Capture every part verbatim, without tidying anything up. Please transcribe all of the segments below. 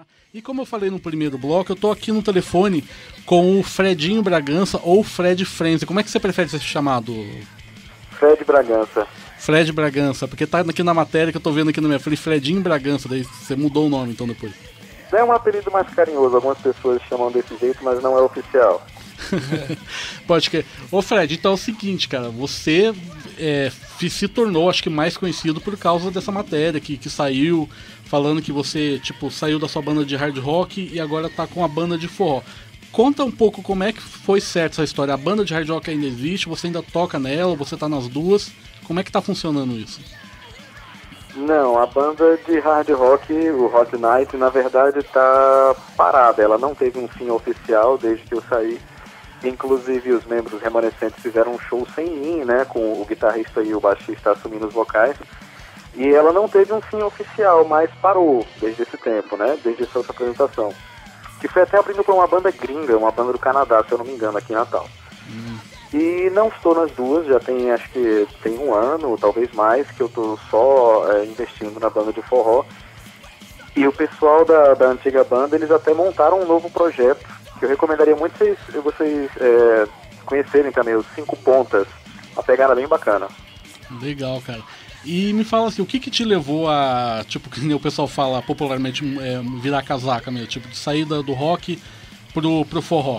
E como eu falei no primeiro bloco, eu tô aqui no telefone com o Fredinho Bragança ou Fred Frenzy. Como é que você prefere ser chamado? Fred Bragança. Fred Bragança, porque tá aqui na matéria que eu tô vendo aqui na minha frente, Fredinho Bragança, daí você mudou o nome então depois. É um apelido mais carinhoso, algumas pessoas chamam desse jeito, mas não é oficial. Pode que. Ô Fred, então é o seguinte, cara, você é, se tornou, acho que mais conhecido por causa dessa matéria que, que saiu, falando que você, tipo, saiu da sua banda de hard rock e agora tá com a banda de forró. Conta um pouco como é que foi certo essa história. A banda de hard rock ainda existe? Você ainda toca nela? Você tá nas duas? Como é que tá funcionando isso? Não, a banda de hard rock, o Hot Night, na verdade tá parada. Ela não teve um fim oficial desde que eu saí. Inclusive os membros remanescentes fizeram um show sem mim, né, com o guitarrista e o baixista assumindo os vocais. E ela não teve um fim oficial, mas parou desde esse tempo, né, desde essa outra apresentação. Que foi até abrindo para uma banda gringa, uma banda do Canadá, se eu não me engano, aqui em Natal. Hum. E não estou nas duas, já tem, acho que tem um ano, talvez mais, que eu estou só é, investindo na banda de forró. E o pessoal da, da antiga banda, eles até montaram um novo projeto, que eu recomendaria muito vocês, vocês é, conhecerem também, os Cinco Pontas. Uma pegada bem bacana. Legal, cara. E me fala assim, o que que te levou a, tipo, que nem o pessoal fala popularmente, é, virar casaca mesmo, tipo, de saída do rock pro, pro forró?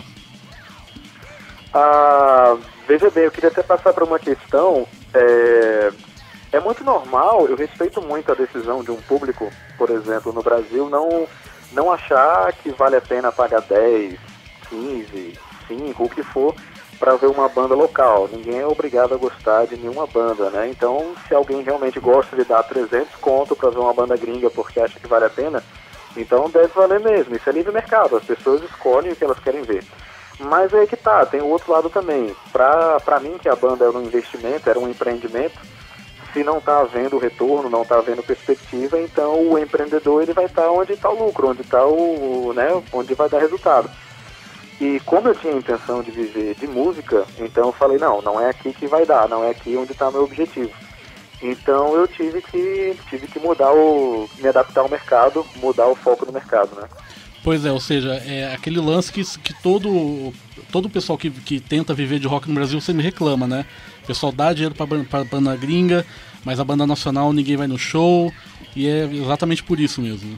Ah, veja bem, eu queria até passar para uma questão. É, é muito normal, eu respeito muito a decisão de um público, por exemplo, no Brasil, não, não achar que vale a pena pagar dez, quinze, cinco, o que for, para ver uma banda local. Ninguém é obrigado a gostar de nenhuma banda, né? Então, se alguém realmente gosta de dar trezentos conto para ver uma banda gringa porque acha que vale a pena, então deve valer mesmo. Isso é livre mercado, as pessoas escolhem o que elas querem ver. Mas é que tá, tem o outro lado também. Pra, pra mim, que a banda era um investimento, era um empreendimento, se não tá havendo retorno, não tá havendo perspectiva, então o empreendedor ele vai estar onde está o lucro, onde está o, né, onde vai dar resultado. E como eu tinha a intenção de viver de música, então eu falei, não, não é aqui que vai dar, não é aqui onde está meu objetivo. Então eu tive que, tive que mudar o, me adaptar ao mercado, mudar o foco do mercado, né? Pois é, ou seja, é aquele lance que, que todo, todo pessoal que, que tenta viver de rock no Brasil sempre reclama, né? O pessoal dá dinheiro pra, pra banda gringa, mas a banda nacional ninguém vai no show, e é exatamente por isso mesmo.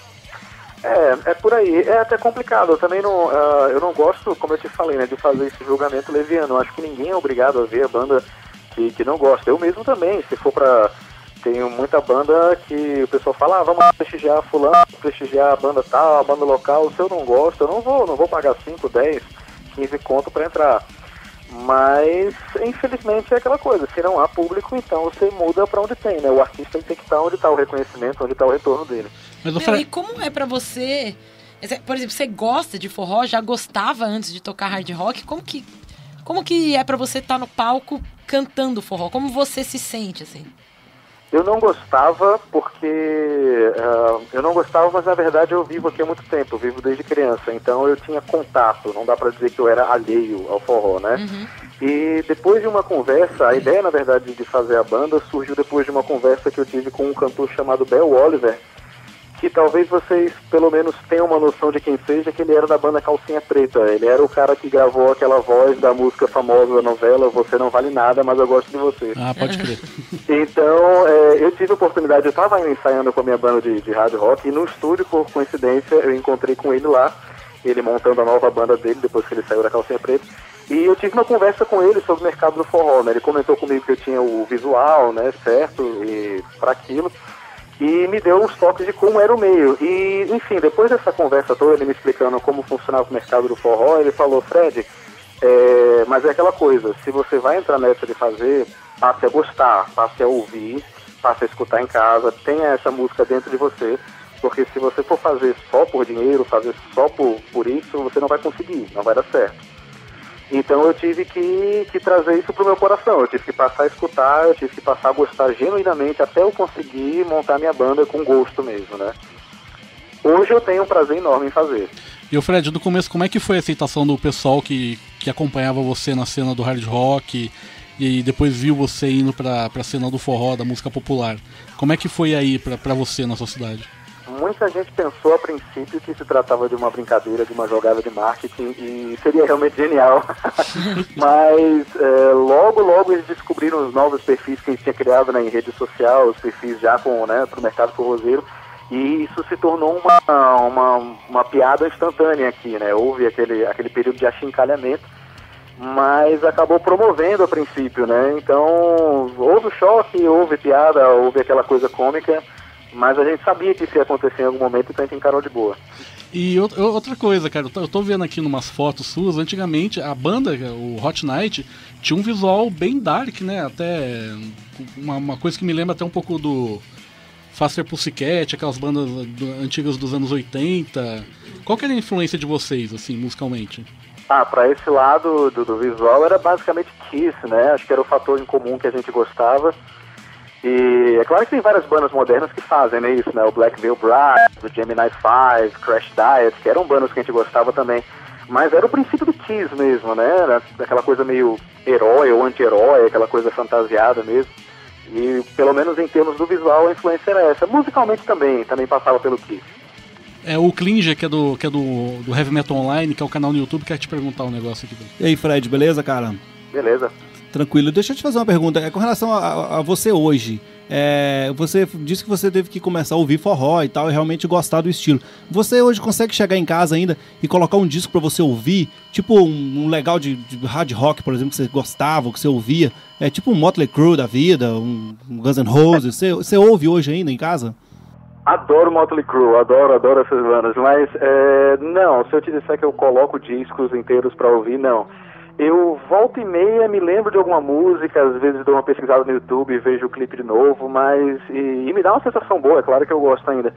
É, é por aí, é até complicado, eu também não, uh, eu não gosto, como eu te falei, né, de fazer esse julgamento leviano. Eu acho que ninguém é obrigado a ver a banda que, que não gosta, eu mesmo também, se for pra... Tem muita banda que o pessoal fala, ah, vamos prestigiar fulano, prestigiar a banda tal, a banda local. Se eu não gosto, eu não vou, não vou pagar cinco, dez, quinze conto pra entrar. Mas, infelizmente, é aquela coisa, se não há público, então você muda pra onde tem, né? O artista ele tem que estar onde está o reconhecimento, onde está o retorno dele. Mas Meu, fra... E como é pra você, por exemplo, você gosta de forró, já gostava antes de tocar hard rock, como que, como que é pra você estar no palco cantando forró? Como você se sente, assim? Eu não gostava porque... Uh, eu não gostava, mas na verdade eu vivo aqui há muito tempo, eu vivo desde criança, então eu tinha contato, não dá pra dizer que eu era alheio ao forró, né? Uhum. E depois de uma conversa, a ideia na verdade de fazer a banda surgiu depois de uma conversa que eu tive com um cantor chamado Bel Oliver, que talvez vocês pelo menos tenham uma noção de quem seja, que ele era da banda Calcinha Preta. Ele era o cara que gravou aquela voz da música famosa da novela Você Não Vale Nada, Mas Eu Gosto de Você. Ah, pode crer. Então, é, eu tive a oportunidade, eu estava ensaiando com a minha banda de, de hard rock, e no estúdio, por coincidência, eu encontrei com ele lá, ele montando a nova banda dele, depois que ele saiu da Calcinha Preta, e eu tive uma conversa com ele sobre o mercado do forró, né? Ele comentou comigo que eu tinha o visual, né, certo, e para aquilo, e me deu uns toques de como era o meio. E, enfim, depois dessa conversa toda, ele me explicando como funcionava o mercado do forró, ele falou, Fred, é, mas é aquela coisa, se você vai entrar nessa de fazer, passe a gostar, passe a ouvir, passe a escutar em casa, tenha essa música dentro de você, porque se você for fazer só por dinheiro, fazer só por, por isso, você não vai conseguir, não vai dar certo. Então eu tive que, que trazer isso pro meu coração, eu tive que passar a escutar, eu tive que passar a gostar genuinamente até eu conseguir montar minha banda com gosto mesmo, né? Hoje eu tenho um prazer enorme em fazer. E o Fred, do começo, como é que foi a aceitação do pessoal que, que acompanhava você na cena do hard rock e depois viu você indo pra, pra cena do forró, da música popular? Como é que foi aí pra, pra você na sua cidade? muita gente pensou a princípio que se tratava de uma brincadeira, de uma jogada de marketing, e seria realmente genial. Mas é, logo, logo eles descobriram os novos perfis que a gente tinha criado, né, em rede social, os perfis já com, né, para o mercado forrozeiro, e isso se tornou uma, uma, uma piada instantânea aqui, né? Houve aquele, aquele período de achincalhamento, mas acabou promovendo a princípio, né? Então, houve choque, houve piada, houve aquela coisa cômica, mas a gente sabia que isso ia acontecer em algum momento, então a gente encarou de boa. E outra coisa, cara, eu tô vendo aqui numas fotos suas, antigamente a banda, o Hot Night, tinha um visual bem dark, né? Até uma, uma coisa que me lembra até um pouco do Faster Pussycat, aquelas bandas do, antigas dos anos oitenta. Qual que era a influência de vocês, assim, musicalmente? Ah, pra esse lado do, do visual era basicamente Kiss, né? Acho que era o fator em comum que a gente gostava. E é claro que tem várias bandas modernas que fazem, né, isso, né? O Black Veil Brides, o Gemini Five, Crash Diet, que eram bandas que a gente gostava também. Mas era o princípio do Kiss mesmo, né? Era aquela coisa meio herói ou anti-herói, aquela coisa fantasiada mesmo. E pelo menos em termos do visual a influência era essa. Musicalmente também, também passava pelo Kiss. É o Klinger, que é, do, que é do, do Heavy Metal Online, que é o canal no YouTube, quer te perguntar um negócio aqui. E aí, Fred, beleza, cara? Beleza. Tranquilo. Deixa eu te fazer uma pergunta. É com relação a, a, a você hoje. É, você disse que você teve que começar a ouvir forró e tal, e realmente gostar do estilo. Você hoje consegue chegar em casa ainda e colocar um disco pra você ouvir? Tipo um, um legal de, de hard rock, por exemplo, que você gostava, que você ouvia? É tipo um Motley Crue da vida, um, um Guns N' Roses. Você, você ouve hoje ainda em casa? Adoro Motley Crue, adoro, adoro essas bandas, mas é, não, se eu te disser que eu coloco discos inteiros pra ouvir, não. Eu volta e meia me lembro de alguma música, às vezes dou uma pesquisada no YouTube e vejo o clipe de novo, mas e, e me dá uma sensação boa, é claro que eu gosto ainda,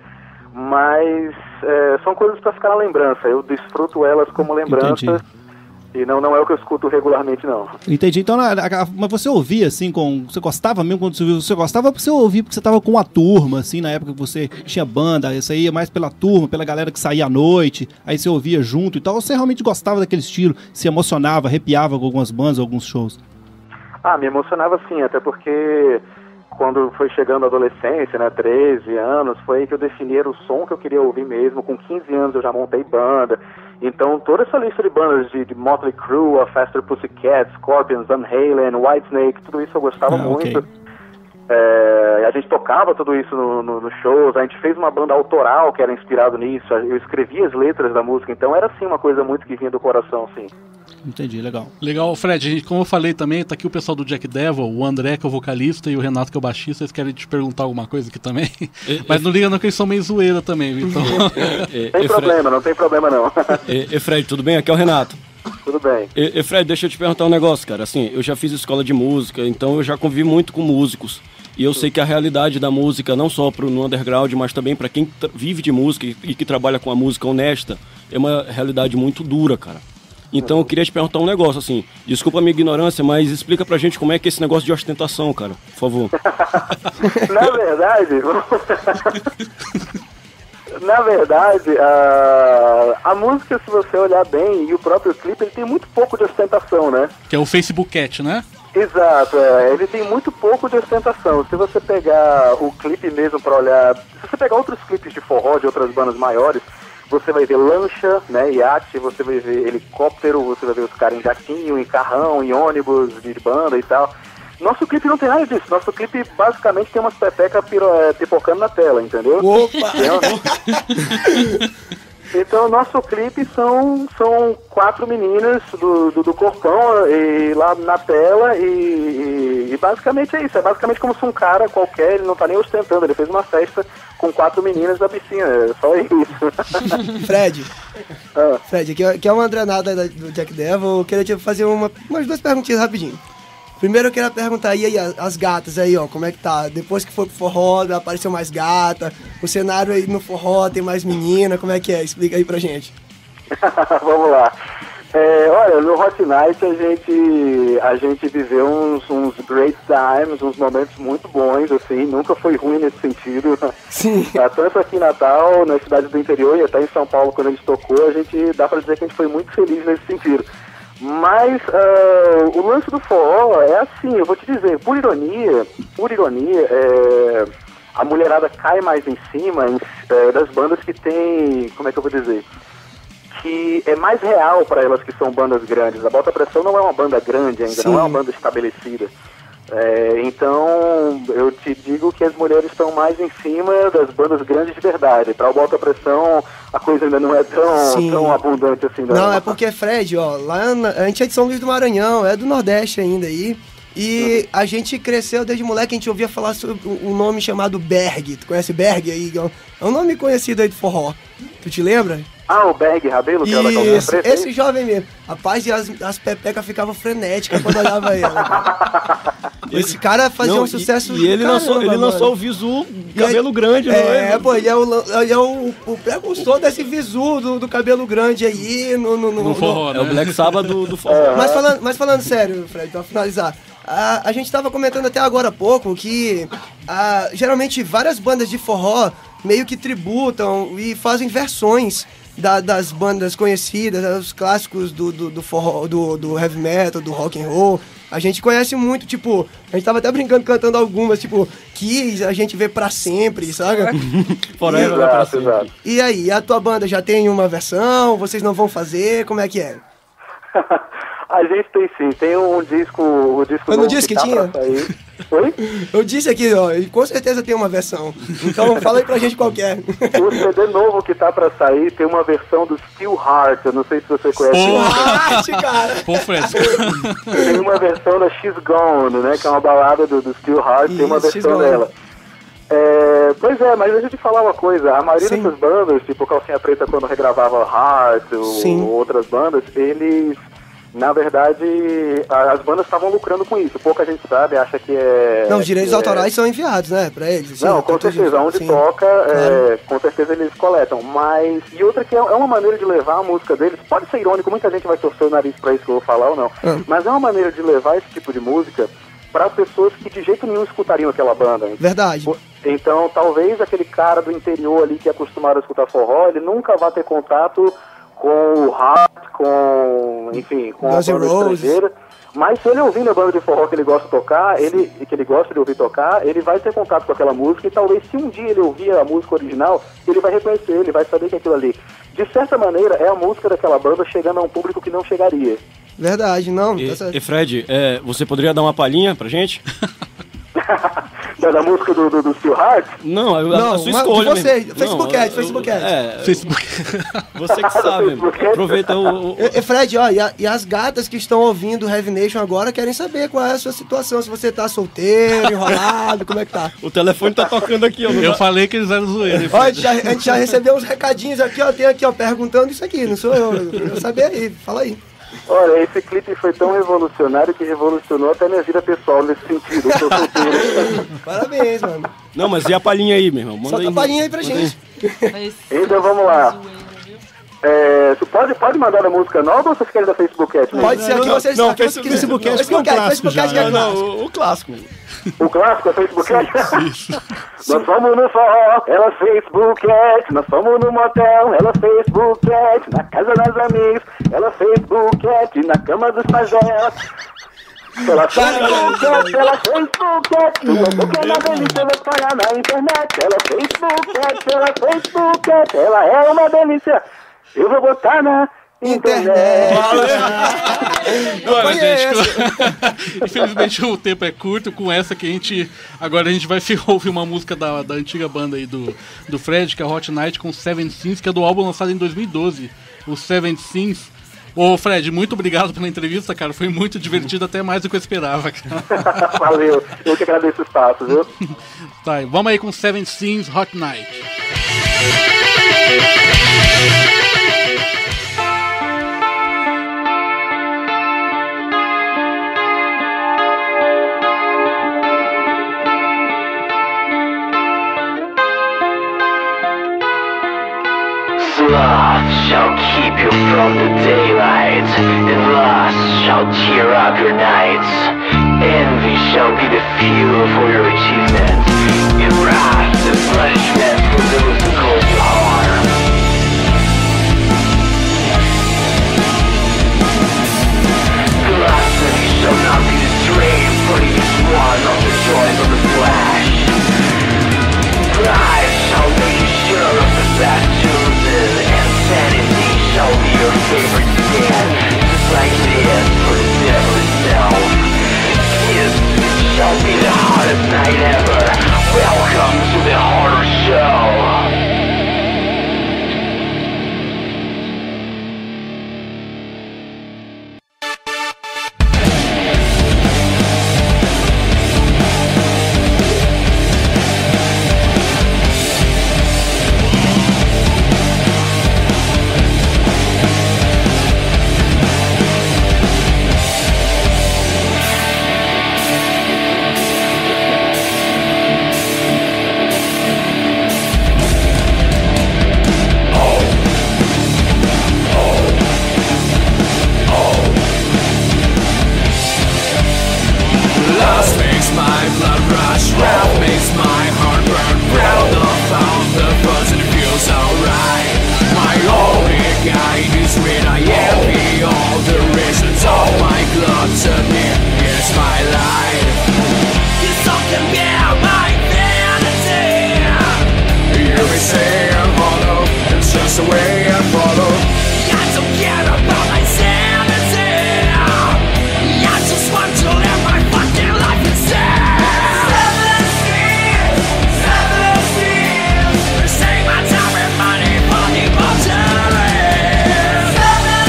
mas é, são coisas pra ficar na lembrança, eu desfruto elas como lembrança. Entendi. E não, não é o que eu escuto regularmente, não. Entendi. Então, na, na, mas você ouvia, assim, com... Você gostava mesmo quando você ouvia? Você gostava porque você ouvia porque você tava com uma turma, assim, na época que você tinha banda, você ia mais pela turma, pela galera que saía à noite, aí você ouvia junto e tal. Ou você realmente gostava daquele estilo, se emocionava, arrepiava com algumas bandas, alguns shows? Ah, me emocionava sim, até porque quando foi chegando a adolescência, né, treze anos, foi aí que eu defini o som que eu queria ouvir mesmo. Com quinze anos eu já montei banda. Então, toda essa lista de bandas de, de Motley Crue, a Faster Pussycat, Scorpions, Van Halen, Whitesnake, tudo isso eu gostava ah, muito. Okay. É, a gente tocava tudo isso nos no, no shows, a gente fez uma banda autoral que era inspirado nisso, eu escrevia as letras da música, então era assim uma coisa muito que vinha do coração, sim. Entendi, legal. Legal, Fred, como eu falei também, tá aqui o pessoal do Jack Devil, o André que é o vocalista e o Renato que é o baixista, eles querem te perguntar alguma coisa aqui também, e, mas e... não liga não que eles são meio zoeira também, então... e, e, tem e problema, Fred... não tem problema não. E, e Fred, tudo bem? Aqui é o Renato. Tudo bem. E, e Fred, deixa eu te perguntar um negócio, cara, assim, eu já fiz escola de música, então eu já convivi muito com músicos. E eu sei que a realidade da música, não só pro, no underground, mas também para quem vive de música e, e que trabalha com a música honesta, é uma realidade muito dura, cara. Então eu queria te perguntar um negócio, assim, desculpa a minha ignorância, mas explica pra gente como é que é esse negócio de ostentação, cara, por favor. Na verdade, na verdade, a, a música, se você olhar bem, e o próprio clipe, ele tem muito pouco de ostentação, né? Que é o Facebook Cat, né? Exato, é, ele tem muito pouco de ostentação. Se você pegar o clipe mesmo pra olhar, se você pegar outros clipes de forró de outras bandas maiores, você vai ver lancha, né, iate, você vai ver helicóptero, você vai ver os caras em jatinho, em carrão, em ônibus, de banda e tal. Nosso clipe não tem nada disso. Nosso clipe basicamente tem umas pepecas é, pipocando na tela, entendeu? Opa! Então, nosso clipe são, são quatro meninas do, do, do corpão e, lá na tela e, e, e basicamente é isso. É basicamente como se um cara qualquer, ele não tá nem ostentando, ele fez uma festa com quatro meninas da piscina, é só isso. Fred, ah. Fred, aqui é, aqui é uma André Nada do Jack Devil, eu queria te fazer uma, umas duas perguntinhas rapidinho. Primeiro eu queria perguntar, e aí, as gatas aí, ó, como é que tá? Depois que foi pro forró, apareceu mais gata, o cenário aí no forró tem mais menina, como é que é? Explica aí pra gente. Vamos lá. É, olha, no Hot Night a gente, a gente viveu uns, uns great times, uns momentos muito bons, assim, nunca foi ruim nesse sentido. Sim. Tanto aqui em Natal, nas cidades do interior e até em São Paulo, quando a gente tocou, a gente dá pra dizer que a gente foi muito feliz nesse sentido. Mas uh, o lance do forró é assim, eu vou te dizer, por ironia, por ironia, é, a mulherada cai mais em cima em, é, das bandas que tem, como é que eu vou dizer, que é mais real para elas que são bandas grandes. A Bota Pressão não é uma banda grande ainda, Sim. não é uma banda estabelecida. É, então, eu te digo que as mulheres estão mais em cima das bandas grandes de verdade. Para o Bota Pressão, a coisa ainda não é tão, tão abundante assim. Não, não é porque, Fred, ó, lá na, a gente é de São Luís do Maranhão, é do Nordeste ainda aí. E a gente cresceu desde moleque, a gente ouvia falar sobre um nome chamado Berg. Tu conhece Berg aí? É um nome conhecido aí do forró. Tu te lembra? Ah, o Berg Rabelo, que era da calcinha preta? Esse jovem mesmo. Rapaz, e as, as pepecas ficavam frenéticas quando olhava ele. Esse cara fazia não, um sucesso. E, e ele, caramba, lançou, ele lançou o Visu cabelo aí, grande, não é? É, pô, ele é o, ele é o, o precursor desse Visu do, do cabelo grande aí no, no, no, no forró, no, né? É o Black Sabbath do, do forró. Mas falando, mas falando sério, Fred, pra finalizar. A, a gente estava comentando até agora há pouco que a, geralmente várias bandas de forró meio que tributam e fazem versões da, das bandas conhecidas, os clássicos do, do, do forró, do, do heavy metal, do rock and roll. A gente conhece muito, tipo, a gente tava até brincando cantando algumas, tipo, Kiss, a gente vê pra sempre, sabe? Forever, exato, pra sempre. exato. E aí, a tua banda já tem uma versão? Vocês não vão fazer? Como é que é? A gente tem sim, tem um disco, o disco Eu não novo disse que, que tá tinha? pra sair. Oi? Eu disse aqui, ó, e com certeza tem uma versão. Então fala aí pra gente qualquer. O C D novo que tá pra sair tem uma versão do Still Heart, eu não sei se você conhece. Arte, cara! Pô, fresco. Tem uma versão da She's Gone, né, que é uma balada do, do Still Heart, Isso, tem uma She's versão Gone. dela. É, pois é, mas deixa eu te falar uma coisa, a maioria Sim. dessas bandas, tipo Calcinha Preta quando regravava Heart ou Sim. outras bandas, eles, na verdade, a- as bandas estavam lucrando com isso, pouca gente sabe, acha que é... Não, os direitos que é- autorais são enviados, né, pra eles. assim, Não, tá com tudo- certeza, onde sim. toca, é, Claro. com certeza eles coletam, mas, e outra que é, é uma maneira de levar a música deles, pode ser irônico, muita gente vai torcer o nariz pra isso que eu vou falar ou não, Ah. mas é uma maneira de levar esse tipo de música para pessoas que de jeito nenhum escutariam aquela banda. Verdade. Então, talvez aquele cara do interior ali que é acostumado a escutar forró, ele nunca vai ter contato com o rap, com, enfim, com Guns a N' banda Roses. estrangeira. Mas se ele ouvindo a banda de forró que ele gosta de tocar, ele, que ele gosta de ouvir tocar, ele vai ter contato com aquela música e talvez se um dia ele ouvir a música original, ele vai reconhecer, ele vai saber que aquilo ali, de certa maneira, é a música daquela banda chegando a um público que não chegaria. Verdade, não, E, tá certo. e Fred, é, você poderia dar uma palhinha pra gente? Da, da música do, do, do Still Heart? Não, a, Não, a sua mas escolha de você, mesmo. Facebook Não, Ad, eu- Facebook Ad. É, Facebook. você que sabe. Facebook Ad. Aproveita o... o- E, e Fred, ó, e, a- e as gatas que estão ouvindo Heavy Nation agora querem saber qual é a sua situação, se você tá solteiro, enrolado, como é que tá. o telefone tá tocando aqui, ó. Eu falei que eles eram zoeiros. Ó, a gente, já, a gente já recebeu uns recadinhos aqui, ó, tem aqui, ó, perguntando isso aqui, não sou eu, eu quero saber aí, fala aí. Olha, esse clipe foi tão revolucionário que revolucionou até minha vida pessoal nesse sentido. Eu sou solteiro. Parabéns, mano. Não, mas e a palhinha aí, meu irmão? Manda Solta a palhinha aí pra manda gente. Então vamos lá. É, tu pode, pode mandar a música nova ou vocês querem da Facebook Ad? mesmo? Pode ser aqui, não, vocês não, aqui, Facebook- vocês- Facebook Ad Facebook é um Ad, clássico Facebook Ad já, que é Não, clássico. não, o, o clássico. O clássico é Facebook Ad? Nós fomos no forró, ela Facebook Ad. Nós fomos no motel, ela Facebook Ad. Na casa das amigas, ela Facebook Ad. Na cama dos pajés. Ela Facebook Ad, ela Facebook Ad. Tudo que é na delícia, eu vou pagar na internet. Ela Facebook Ad, ela Facebook Ad. Ela é uma delícia, eu vou botar na internet. Olha, conheço. gente, infelizmente o tempo é curto. Com essa que a gente. Agora a gente vai ouvir uma música da, da antiga banda aí do, do Fred, que é Hot Night com Seven Sins, que é do álbum lançado em dois mil e doze. O Seven Sins. Ô Fred, muito obrigado pela entrevista, cara. Foi muito divertido, até mais do que eu esperava, cara. Valeu, eu que agradeço o espaço, viu? Tá, vamos aí com Seven Sins Hot Night. Sloth shall keep you from the daylight, and lust shall tear up your nights. Envy shall be the fuel for your achievement, and wrath the punishment for those who cause you harm. Gluttony shall not be the slave, but it is one of the joys of the flesh. just the way I follow. I don't care about my sanity. I just want to live my fucking life instead. Save my time and money for the motoring.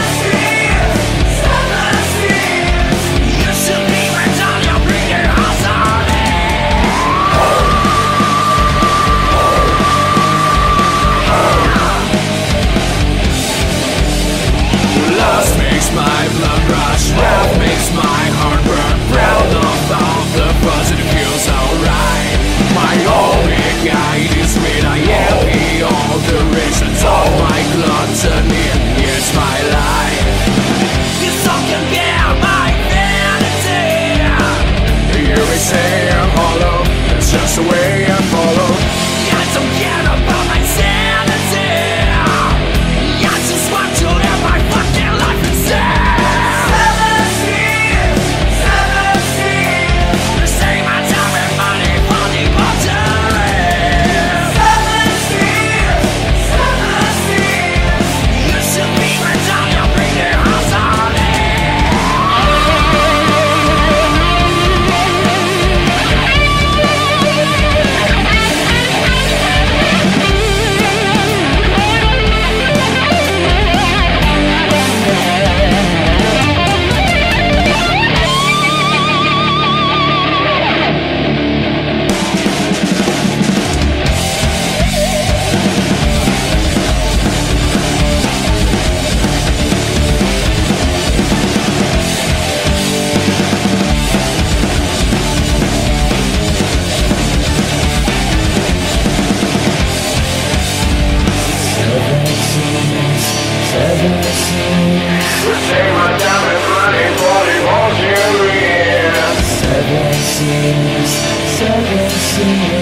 You should be right on your breathing house on Lust makes my blood rush, wrath makes my heart burn. Proud of all the fuzz, it feels alright. My only guide is rid, I am the alterations of my gluttony. It's my life. You're talking about my vanity. You may say I'm hollow, it's just the way I follow. I don't care about my sanity. I just want to live my fucking life instead. Save my time and money for the motoring. You should be my down, you'll bring the house on Save my time and money for the motoring. Seven seas, seven seas.